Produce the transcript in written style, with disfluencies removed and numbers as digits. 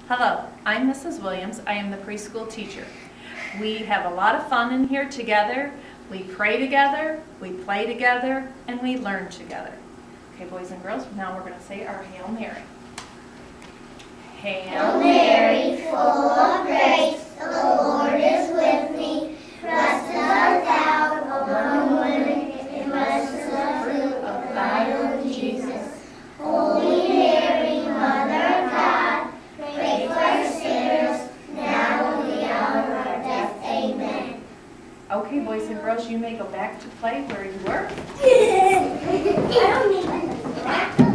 Hello, I'm Mrs. Williams. I am the preschool teacher. We have a lot of fun in here together. We pray together, we play together, and we learn together. Okay, boys and girls, now we're going to say our Hail Mary. Hail Mary, full of grace, the Lord is with thee. Blessed art thou among women, and blessed is the fruit of thy womb, Jesus. Holy Mary, Mother of God, pray for us sinners, now and in the hour of our death. Amen. Okay, boys and girls, you may go back to play where you were. I don't need